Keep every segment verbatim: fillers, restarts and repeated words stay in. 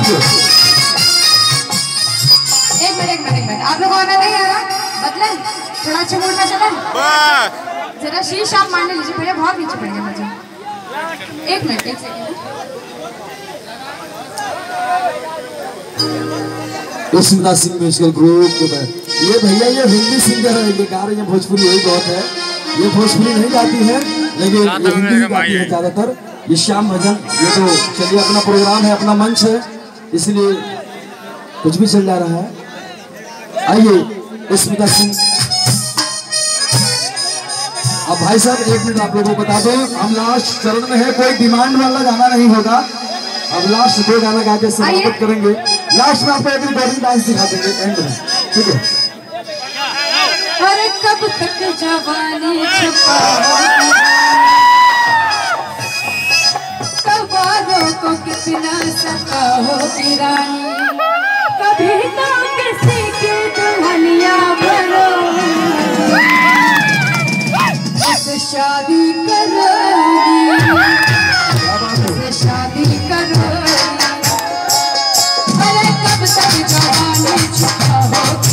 एक मिनट एक मिनट एक मिनट आप लोग आना नहीं आ रहा बदले थोड़ा अच्छे मूड में चले जरा शीश आप मान लीजिए भैया बहुत नीचे पड़ गया मुझे एक मिनट एक second Smita Singh musical group के ये भैया ये हिंदी सिंगर है ये गा रही है भोजपुरी यही बहुत है ये भोजपुरी नहीं गाती है लेकिन ये हिंदी गाती है ज्यादातर ये श्याम भजन ये तो चलिए अपना प्रोग्राम है अपना मंच है इसलिए कुछ भी चल जा रहा है। आइए स्मिता सिंह अब भाई साहब एक मिनट आप लोगों को बता दो हम लास्ट चरण में है कोई डिमांड वाला गाना नहीं होगा अब लास्ट दो गाना गा के समाप्त करेंगे लास्ट में आपको एक रिकॉर्डिंग डांस दिखा देंगे एंड में ठीक है। अरे कब तक जवानी छुपाओगी कबारों को कितना सताओगी रानी कभी तो किसी की दुल्हनिया बनो उससे शादी करोगी उससे शादी करोगी अरे कब तक जवानी छुपाओगी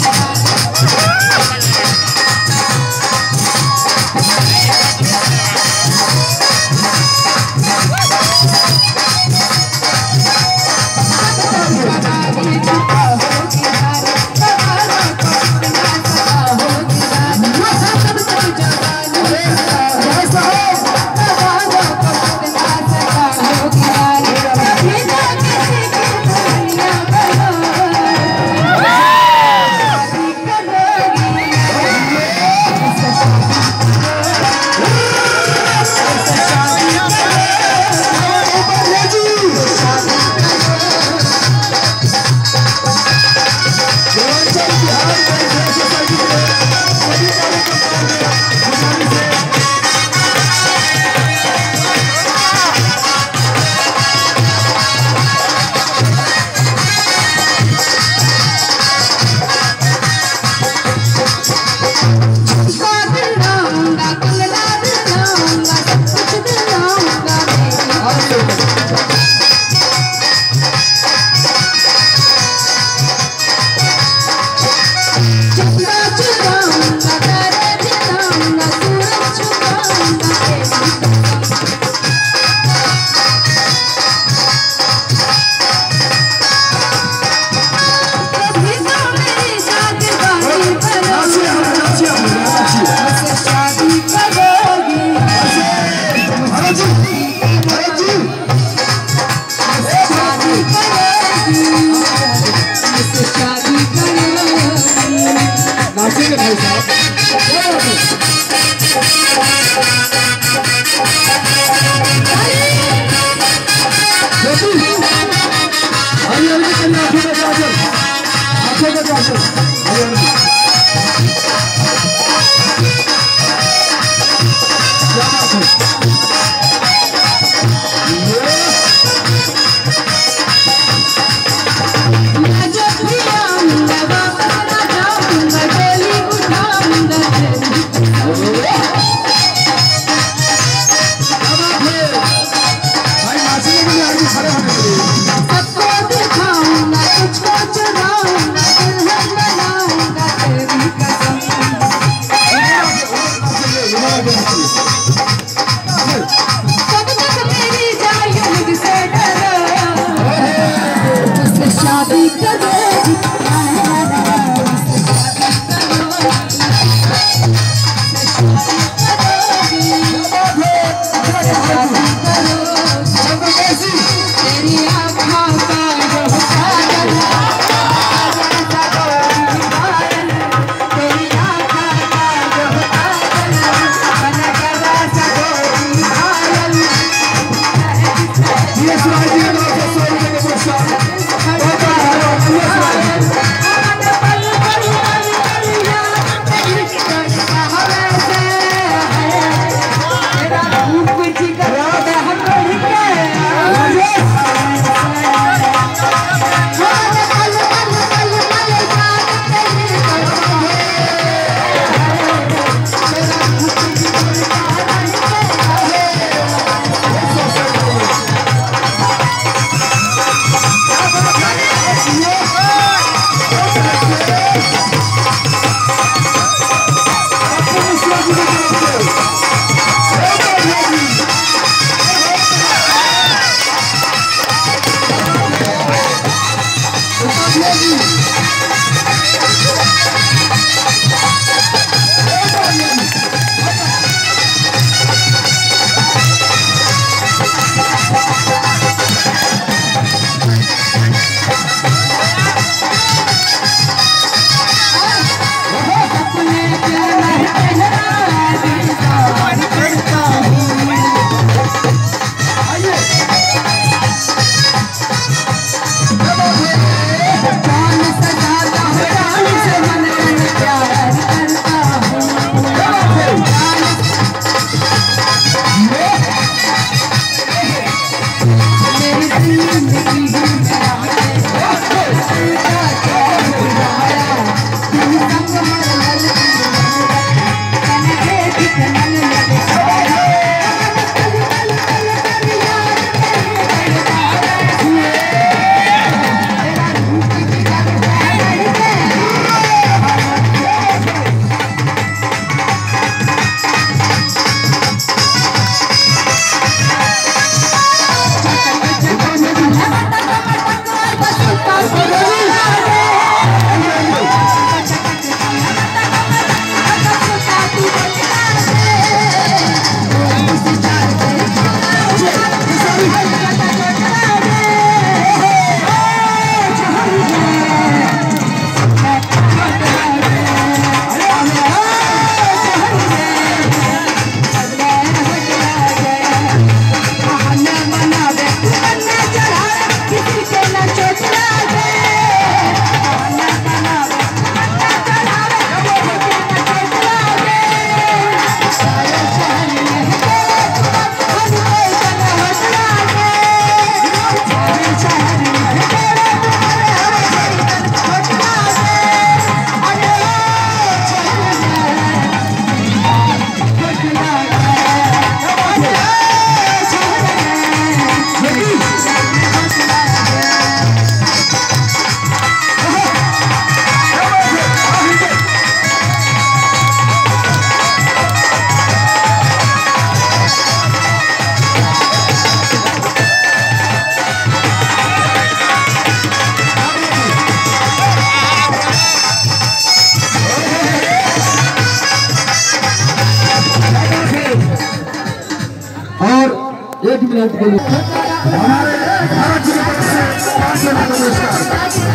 मिनट के लिए हमारे भारत जी की तरफ से पाँच सौ पुरस्कार